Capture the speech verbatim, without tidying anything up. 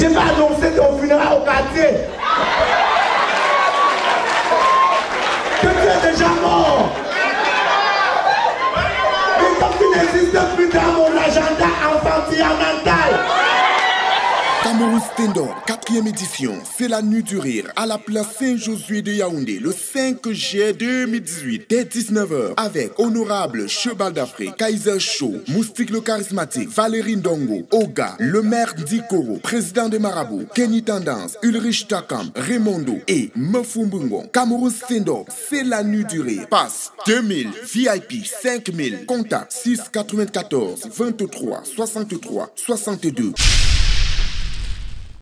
J'ai pas annoncé ton funérail au quartier. Que tu es déjà mort. Mais comme tu n'existes plus dans mon agenda enfantillamental. Cameroun Stand-Up, quatrième édition, c'est la nuit du rire à la place Saint-Josué de Yaoundé le cinq juillet deux mille dix-huit dès dix-neuf heures avec Honorable Cheval d'Afrique, Kaiser Show, Moustique le charismatique, Valérie Ndongo, Oga, le maire Dikoro, président des Marabouts, Kenny Tendance, Ulrich Takam, Raymondo et Mefumbungo. Cameroun Stand-Up, c'est la nuit du rire. Passe deux mille, V I P cinq mille, contact six quatre-vingt-quatorze vingt-trois soixante-trois soixante-deux.